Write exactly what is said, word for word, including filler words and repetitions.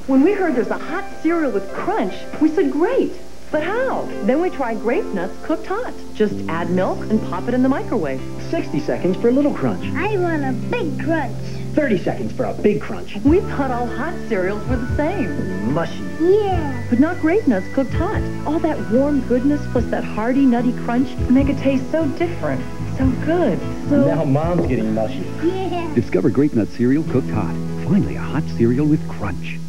When we heard there's a hot cereal with crunch, we said great. But how? Then we tried grape nuts cooked hot. Just add milk and pop it in the microwave. sixty seconds for a little crunch. I want a big crunch. thirty seconds for a big crunch. We thought all hot cereals were the same. Mushy. Yeah. But not grape nuts cooked hot. All that warm goodness plus that hearty, nutty crunch make it taste so different. So good. So... Now Mom's getting mushy. Yeah. Discover Grape Nut cereal cooked hot. Finally, a hot cereal with crunch.